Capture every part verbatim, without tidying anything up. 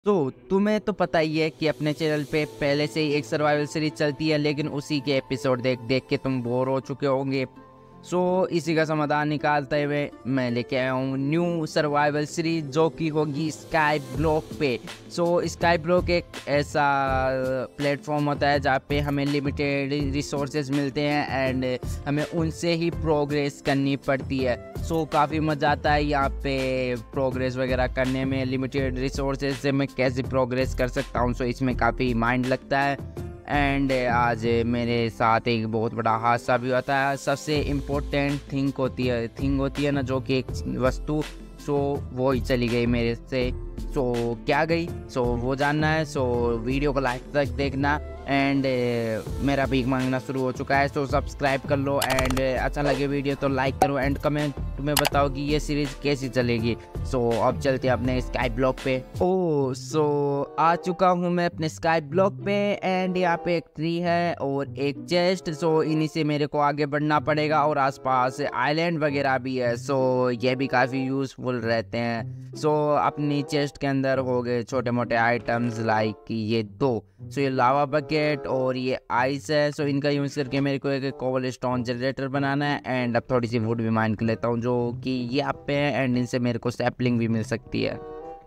तो तुम्हें तो पता ही है कि अपने चैनल पे पहले से ही एक सर्वाइवल सीरीज चलती है, लेकिन उसी के एपिसोड देख देख के तुम बोर हो चुके होंगे। सो इसी का समाधान निकालते हुए मैं लेके आया हूँ न्यू सर्वाइवल सीरीज, जो कि होगी स्काई ब्लॉक पे। सो स्काई ब्लॉक एक ऐसा प्लेटफॉर्म होता है जहाँ पे हमें लिमिटेड रिसोर्सेज मिलते हैं एंड हमें उनसे ही प्रोग्रेस करनी पड़ती है। सो काफ़ी मज़ा आता है यहाँ पे प्रोग्रेस वगैरह करने में। लिमिटेड रिसोर्सेज से मैं कैसे प्रोग्रेस कर सकता हूँ, सो इसमें काफ़ी माइंड लगता है। एंड आज मेरे साथ एक बहुत बड़ा हादसा भी होता है। सबसे इम्पोर्टेंट थिंग होती है थिंग होती है ना, जो कि एक वस्तु, सो वो ही चली गई मेरे से। सो क्या गई, सो वो जानना है। सो वीडियो को लास्ट तक देखना। एंड मेरा भीख मांगना शुरू हो चुका है, सो सब्सक्राइब कर लो। एंड अच्छा लगे वीडियो तो लाइक करो एंड कमेंट तुम्हें बताओ कि ये सीरीज़ कैसी चलेगी। सो अब चलते हैं अपने स्काई ब्लॉक पे। ओ सो आ चुका हूँ मैं अपने स्काई ब्लॉक पे एंड यहाँ पे एक ट्री है और एक चेस्ट। सो इन्हीं से मेरे को आगे बढ़ना पड़ेगा और आसपास आइलैंड वगैरह भी है, सो ये भी काफ़ी यूज़फुल रहते हैं। सो अपनी चेस्ट के अंदर हो गए छोटे मोटे आइटम्स लाइक ये दो, सो ये लावा बकेट और ये आइस है। सो इनका यूज़ करके मेरे को एक कोबल स्टोन जनरेटर बनाना है। एंड अब थोड़ी सी वुड भी माइन कर लेता हूँ, जो कि ये आप पे है एंड इनसे मेरे को सैपलिंग भी मिल सकती है।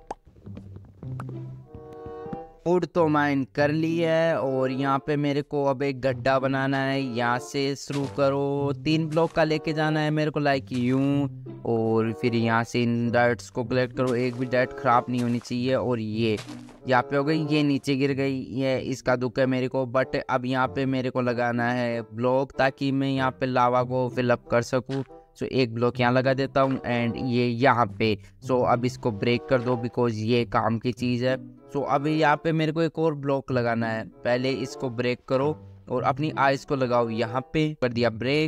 वुड तो माइन कर ली है और यहाँ पे मेरे को अब एक गड्ढा बनाना है। यहाँ से शुरू करो, तीन ब्लॉक का लेके जाना है मेरे को लाइक यूं, और फिर यहाँ से इन डर्ट्स को कलेक्ट करो। एक भी डर्ट ख़राब नहीं होनी चाहिए। और ये यहाँ पे हो गई, ये नीचे गिर गई, ये इसका दुख है मेरे को। बट अब यहाँ पे मेरे को लगाना है ब्लॉक, ताकि मैं यहाँ पे लावा को फिलअप कर सकूँ। सो एक ब्लॉक यहाँ लगा देता हूँ एंड ये यहाँ पे। सो अब इसको ब्रेक कर दो बिकॉज ये काम की चीज़ है। सो अभी यहाँ पे मेरे को एक और ब्लॉक लगाना है। पहले इसको ब्रेक करो और अपनी आइस को लगाओ यहाँ पे, कर दिया ब्रेक।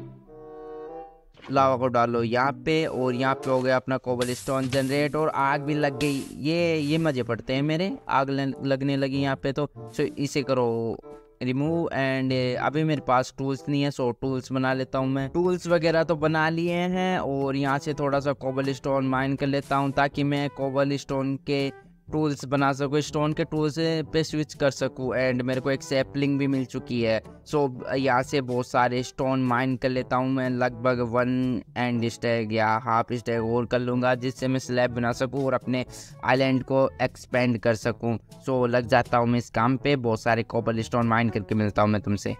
लावा को डालो यहाँ पे और यहाँ पे हो गया अपना कोबल स्टोन जनरेट और आग भी लग गई। ये ये मजे पड़ते हैं मेरे, आग लगने लगी यहाँ पे। तो सो इसे करो रिमूव एंड अभी मेरे पास टूल्स नहीं है, सो टूल्स बना लेता हूँ मैं। टूल्स वगैरह तो बना लिए हैं और यहाँ से थोड़ा सा कोबल स्टोन माइन कर लेता हूँ, ताकि मैं कोबल स्टोन के टूल्स बना सकूँ, स्टोन के टूल्स पे स्विच कर सकूँ। एंड मेरे को एक सैपलिंग भी मिल चुकी है। सो यहाँ से बहुत सारे स्टोन माइन कर लेता हूँ मैं, लगभग वन एंड स्टैग या हाफ स्टैग और कर लूँगा, जिससे मैं स्लैब बना सकूँ और अपने आइलैंड को एक्सपेंड कर सकूँ। सो लग जाता हूँ मैं इस काम पे, बहुत सारे कोबल स्टोन माइन करके मिलता हूँ मैं तुमसे।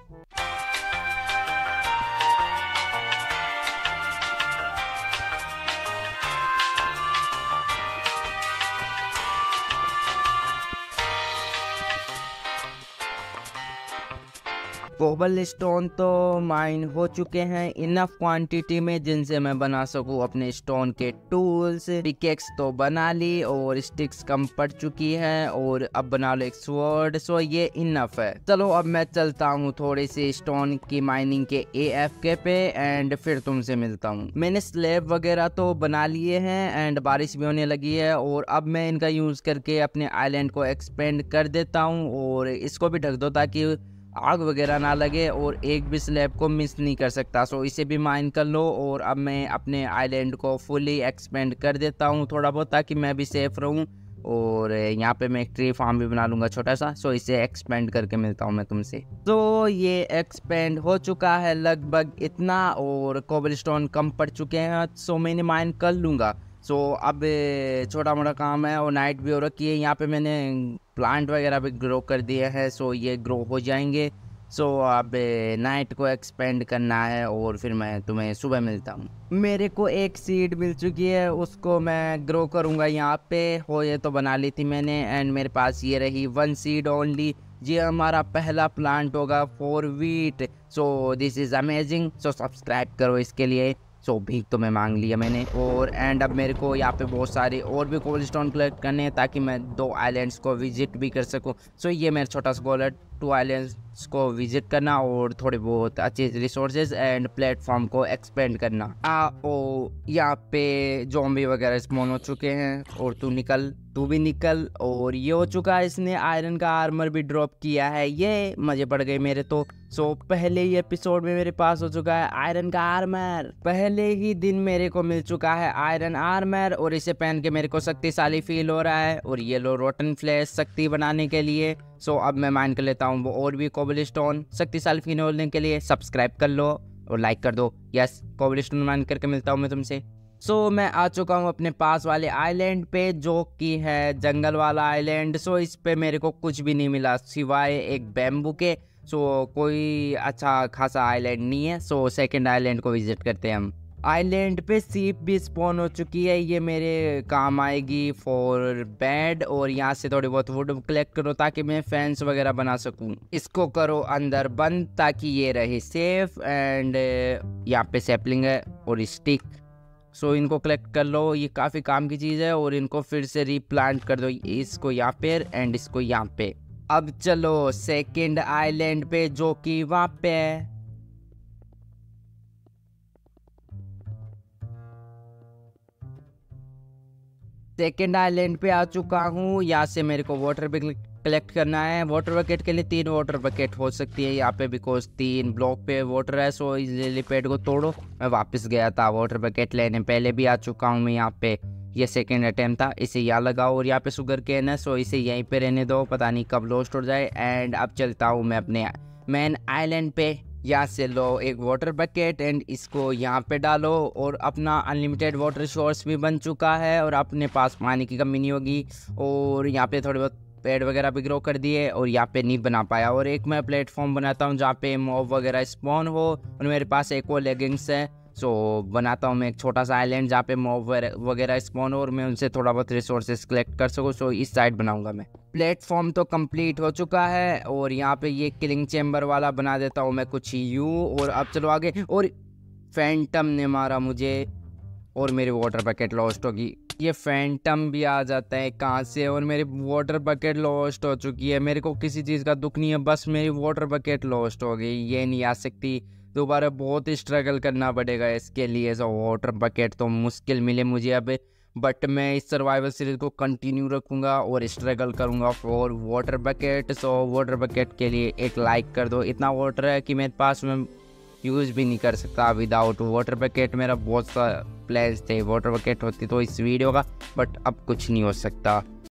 कोबल स्टोन तो माइन हो चुके हैं इनफ क्वांटिटी में, जिनसे मैं बना सकूं अपने स्टोन के टूल्स। पिकेक्स तो बना ली और स्टिक्स कम पड़ चुकी है और अब बना लो एक स्वॉर्ड। सो ये इनफ है। चलो अब मैं चलता हूँ थोड़ी सी स्टोन की माइनिंग के ए एफ के पे एंड फिर तुमसे मिलता हूँ। मैंने स्लैब वगैरह तो बना लिए हैं एंड बारिश भी होने लगी है और अब मैं इनका यूज़ करके अपने आइलैंड को एक्सपेंड कर देता हूँ। और इसको भी ढक दो ताकि आग वगैरह ना लगे और एक भी स्लैब को मिस नहीं कर सकता। सो इसे भी माइन कर लो और अब मैं अपने आइलैंड को फुली एक्सपेंड कर देता हूँ थोड़ा बहुत, ताकि मैं भी सेफ रहूँ। और यहाँ पे मैं एक ट्री फार्म भी बना लूँगा छोटा सा। सो इसे एक्सपेंड करके मिलता हूँ मैं तुमसे। तो ये एक्सपेंड हो चुका है लगभग इतना और कोबल स्टोन कम पड़ चुके हैं, सो मैंने माइन कर लूँगा। सो अब छोटा मोटा काम है और नाइट भी हो रखी है। यहाँ पे मैंने प्लांट वगैरह भी ग्रो कर दिए हैं, सो ये ग्रो हो जाएंगे। सो अब नाइट को एक्सपेंड करना है और फिर मैं तुम्हें सुबह मिलता हूँ। मेरे को एक सीड मिल चुकी है, उसको मैं ग्रो करूँगा यहाँ पे। हो ये तो बना ली थी मैंने एंड मेरे पास ये रही वन सीड ओनली। ये हमारा पहला प्लांट होगा for wheat. So this is amazing. So subscribe करो इसके लिए। सो भीख तो मैं मांग लिया मैंने। और एंड अब मेरे को यहाँ पे बहुत सारे और भी कोबल स्टोन कलेक्ट करने हैं, ताकि मैं दो आइलैंड्स को विजिट भी कर सकूँ। सो ये मेरा छोटा सा गोल है, टू आइलैंड्स को विजिट करना और थोड़े बहुत अच्छे रिसोर्सेज एंड प्लेटफॉर्म को एक्सपेंड करना। आ ओ यहाँ पे ज़ॉम्बी वगैरह स्पॉन हो चुके हैं और तू निकल, तू भी निकल। और ये हो चुका है, इसने आयरन का आर्मर भी ड्रॉप किया है, ये मजे पड़ गए मेरे तो। सो पहले ही एपिसोड में मेरे पास हो चुका है आयरन का आर्मर, पहले ही दिन मेरे को मिल चुका है आयरन आर्मर और इसे पहन के मेरे को शक्तिशाली फील हो रहा है। और ये लो रोटन फ्लैश शक्ति बनाने के लिए। सो अब मैं माइन कर लेता हूँ वो और भी कोबलस्टोन शक्तिशाली फील होने के लिए। सब्सक्राइब कर लो और लाइक कर दो। यस, कोबलस्टोन माइन करके मिलता हूँ मैं तुमसे। सो so, मैं आ चुका हूँ अपने पास वाले आइलैंड पे जो कि है जंगल वाला आइलैंड। सो so, इस पे मेरे को कुछ भी नहीं मिला सिवाय एक बैम्बू के। सो so, कोई अच्छा खासा आइलैंड नहीं है। सो so, सेकंड आइलैंड को विजिट करते हैं हम। आइलैंड पे सीप भी स्पॉन हो चुकी है, ये मेरे काम आएगी फॉर बेड। और यहाँ से थोड़ी बहुत वुड कलेक्ट करो ताकि मैं फैंस वगैरह बना सकूँ। इसको करो अंदर बंद ताकि ये रहे सेफ। एंड यहाँ पे सैपलिंग है और स्टिक। सो so, इनको कलेक्ट कर लो, ये काफ़ी काम की चीज़ है। और इनको फिर से रीप्लांट कर दो, इसको यहाँ पे एंड इसको यहाँ पे। अब चलो सेकंड आइलैंड पे जो कि वहाँ पे है। सेकंड आइलैंड पे आ चुका हूँ। यहाँ से मेरे को वाटर भी कलेक्ट करना है। वाटर बकेट के लिए तीन वाटर बकेट हो सकती है यहाँ पे, बिकॉज तीन ब्लॉक पे वाटर है। सो इस लिली पेड़ को तोड़ो। मैं वापस गया था वाटर बकेट लेने, पहले भी आ चुका हूँ मैं यहाँ पे। ये सेकंड अटेम्प्ट था। इसे यहाँ लगाओ और यहाँ पे शुगर केन है, सो इसे यहीं पे रहने दो, पता नहीं कब लोस्ट हो जाए। एंड अब चलता हूँ मैं अपने मेन आइलैंड पे। यहाँ से लो एक वाटर बकेट एंड इसको यहाँ पे डालो। और अपना अनलिमिटेड वाटर सोर्स भी बन चुका है और अपने पास पानी की कमी नहीं होगी। और यहाँ पे थोड़े बहुत पेड़ वगैरह भी ग्रो कर दिए और यहाँ पे नहीं बना पाया। और एक मैं प्लेटफॉर्म बनाता हूँ जहाँ पे मॉब वगैरह स्पॉन हो। और मेरे पास एक और लेगिंग्स है। सो बनाता हूँ मैं एक छोटा सा आइलैंड जहाँ पे मॉब वगैरह स्पॉन हो और मैं उनसे थोड़ा बहुत रिसोर्सेज कलेक्ट कर सकूँ। सो इस साइड बनाऊंगा मैं। प्लेटफॉर्म तो कंप्लीट हो चुका है और यहाँ पे ये किलिंग चेम्बर वाला बना देता हूँ मैं कुछ यूँ। और अब चलो आगे। और फैंटम ने मारा मुझे और मेरी वाटर बकेट लॉस्ट होगी। ये फैंटम भी आ जाता है कहाँ से, और मेरी वाटर बकेट लॉस्ट हो चुकी है। मेरे को किसी चीज़ का दुख नहीं है, बस मेरी वाटर बकेट लॉस्ट हो गई। ये नहीं आ सकती दोबारा, बहुत ही स्ट्रगल करना पड़ेगा इसके लिए। सो वाटर बकेट तो मुश्किल मिले मुझे अब, बट मैं इस सर्वाइवल सीरीज को कंटिन्यू रखूँगा और स्ट्रगल करूँगा for water bucket. So water bucket के लिए एक लाइक कर दो। इतना वाटर है कि मेरे पास में यूज़ भी नहीं कर सकता विदाउट वाटर बकेट। मेरा बहुत सा प्लान्स थे वाटर बकेट होती तो इस वीडियो का, बट अब कुछ नहीं हो सकता।